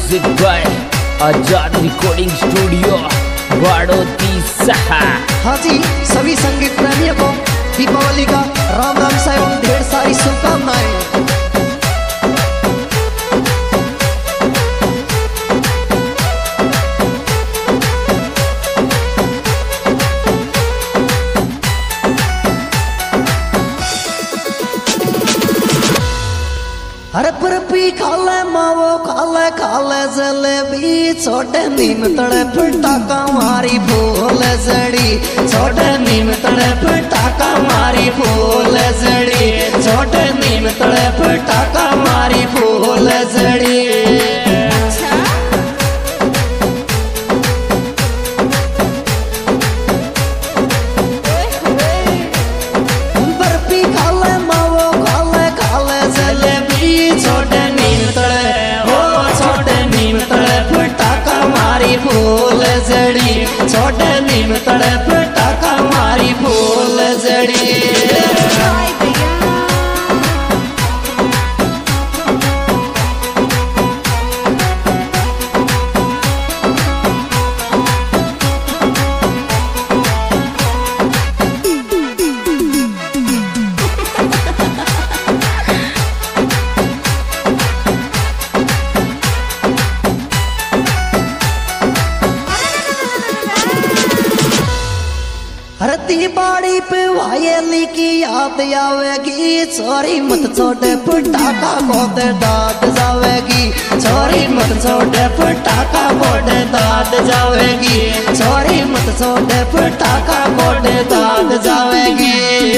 Music by Azad recording studio Badoti सहा। हाँ जी, सभी संगीत प्रेमियों को दीपावली का राम राम सा एवं ढेर सारी शुभकामनाएं। हर बर्फी खाले मावो खाले जलेबी, छोटे नीम तड़े पटाका मारी फूल जड़ी, छोटे नीम तड़े पटाका मारी फूल जड़ी, छोटे नीम तड़े पटाका मारी फूल जड़ी। फूल जड़ी, छोटे नीम तड़े पटाका मारी फूल जड़ी। हरती बाड़ी पे वायली की याद आवेगी, छोरी मत छोटे पटाखा कोटे दाद जावेगी, छोरी मत छोटे पटाखा कोटे दाद जावेगी, छोरी मत छोटे पटाखा कोटे दाद जावेगी।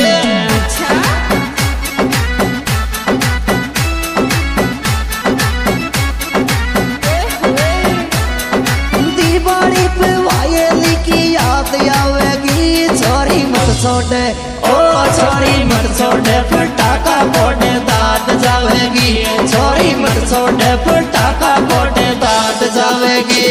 दीवारी पे वायली की याद आवेगी, छोरी मत छोटे ओ छोरी मत छोटे पटाखा कोटे दाद जावेगी, छोरी मत छोटे पटाखा कोटे दाद जावेगी।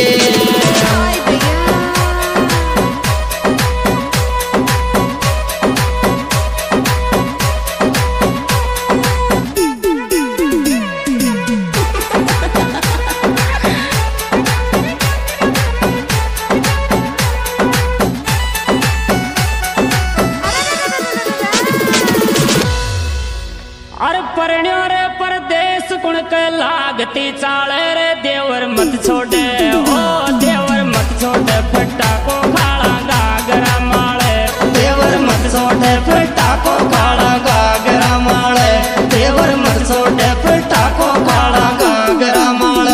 परण्यो रे परदेश कुण के लागती चाले रे, देवर मत छोड़े ओ देवर मत छोड़े पटाको खाला गागरा माले, देवर मत छोड़े पटाको खाला गागरा माले, देवर मत छोड़े पटाको खाला गागरा माले।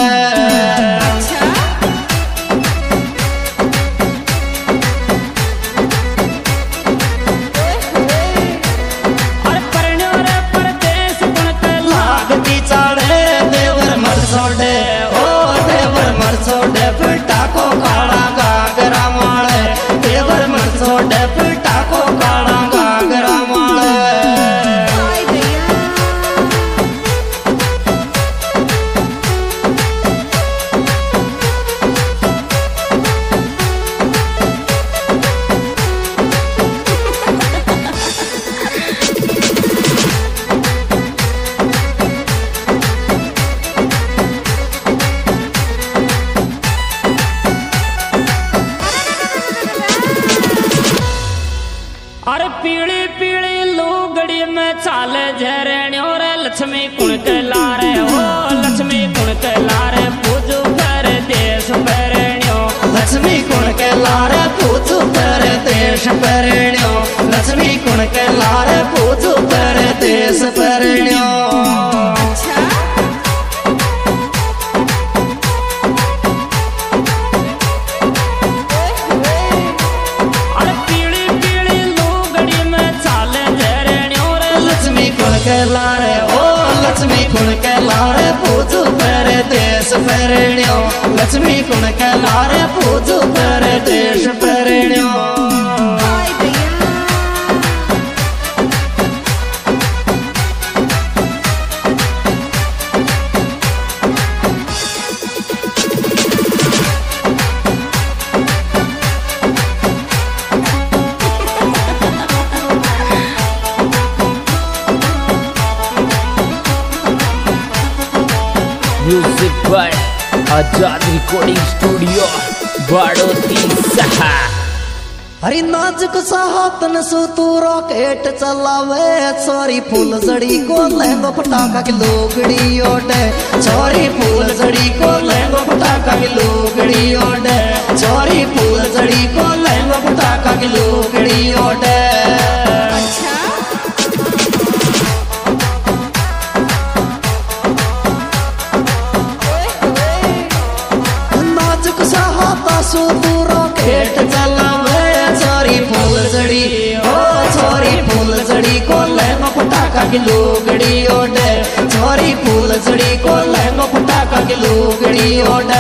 छोटे पटाको काला गागरा माले, देवर मत छोटे पटाको काला गागरा माले। अरे पीली पीली लुगड़ी में चाले झरण्यो रे, लक्ष्मी कुण के लारे ओ लक्ष्मी कुण के लारे, पूजू कर देश परण्यो, लक्ष्मी कुण के लारे पूजू कर देश परण्यो, लक्ष्मी कुण के लारे पूजू कर देश परण्यो। लारे ओ लक्ष्मी कुण के लारे पूजू पर देश परण्यो, लक्ष्मी कुण के लारे पूजू पर देश परण्यो। Music by Azad recording studio Badoti सहा। हरी नाजुक सा हाथन सु तू रॉकेट चलावे छोरी फूल जड़ी को लहंगो पटाखा की लोगड़ी ओढ़े छोरी फूल जड़ी को लहंगो पटाखा की लोगड़ी ओढ़े छोरी फूल जड़ी को लहंगो पटाखा की लोगड़ी ओढ़े। नाजुक सा हाथा सु तू रॉकेट चलावे छोरी फूल जड़ी ओ छोरी फूल जड़ी को लहंगो पटाखा की लोगड़ी ओढ़े छोरी फूल जड़ी को लहंगो पटाखा की लोगड़ी ओढ़े।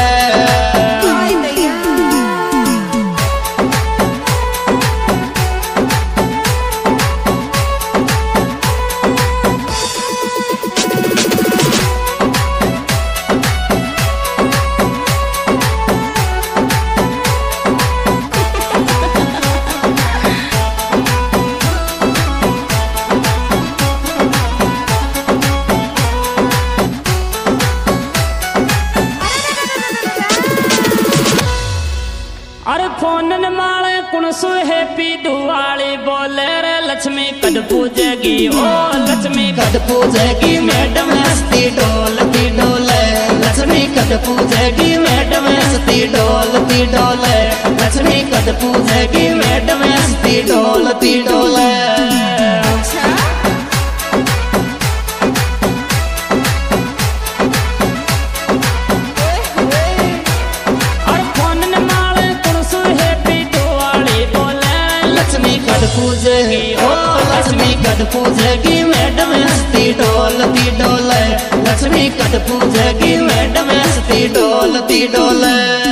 अरे फोन माले कुणसु हैप्पी दिवाली बोले रे लक्ष्मी कद पूजेगी ओ लक्ष्मी कद पूजेगी मैडम हंसती डोलती डोले लक्ष्मी कद पूजेगी मैडम हंसती डोलती डोले लक्ष्मी कद पूजेगी मैडम हंसती डोलती डोले। कद पूजेगी ओ लक्ष्मी कद पूजेगी मैडम हंसती डोलती डोले लक्ष्मी कद पूजेगी मैडम हंसती डोलती डोले।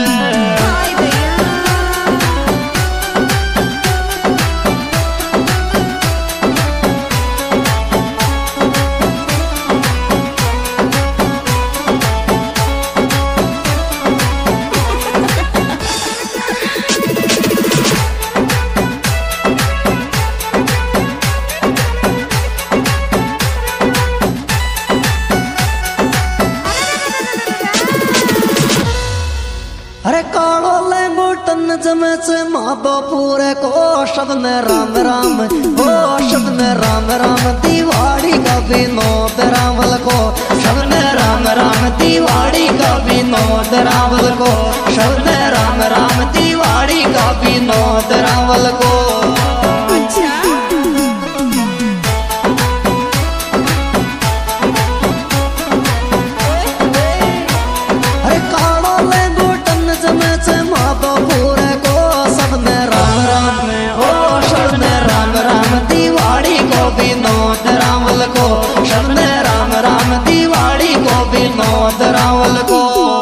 अरे कालो लहंगो टन जमे से माधो पूरे को शब्द में राम राम ओ शब्द में राम राम दिवाली का विनोद रावल को शब्द में राम राम दिवाली का विनोद रावल को शब्द में राम राम दिवाली का विनोद रावल को। पूरे को सब में राम राम ओ शब्द में राम राम दिवाली को विनोद रावल को शब्द में राम राम दिवाली को विनोद रावल को।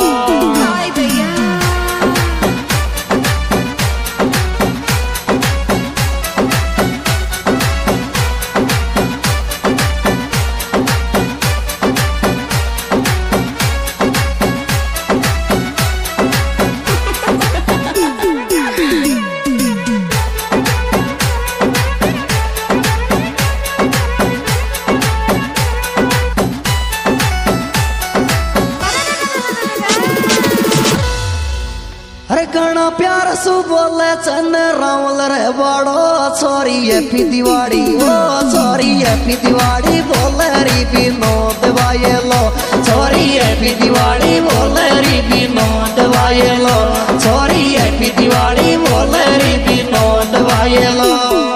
अरे घना प्यार सु बोले चन रावल रे बड़ो छोरी हैप्पी दिवाली ओ छोरी हैप्पी दिवाली बोले री विनोद वायलो छोरी हैप्पी दिवाली बोले री विनोद वायलो छोरी हैप्पी दिवाली बोले री विनोद वायलो।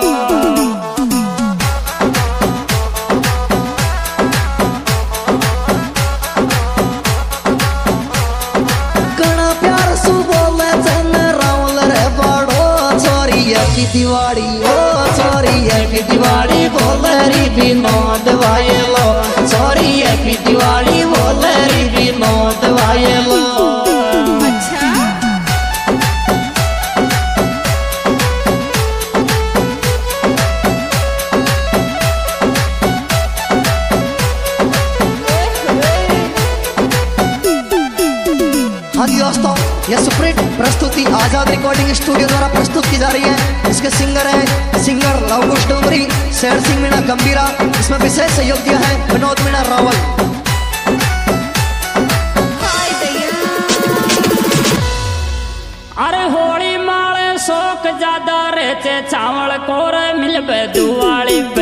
दिवाली ओ छोरी हैप्पी दिवाली बोले री विनोद वायलो छोरी हैप्पी दिवाली बोले री विनोद वायलो। हाँ जी दोस्तों, यह सुप्रीत प्रस्तुति आजाद रिकॉर्डिंग स्टूडियो द्वारा प्रस्तुत की जा रही है। इसके सिंगर हैं सिंगर लवकुश डोंगरी, शेर सिंह मीणा गंभीरा। इसमें विशेष सहयोग दिया है विनोद मीणा रावल। शौक ज्यादा रहते चावल कोर मिल दुआली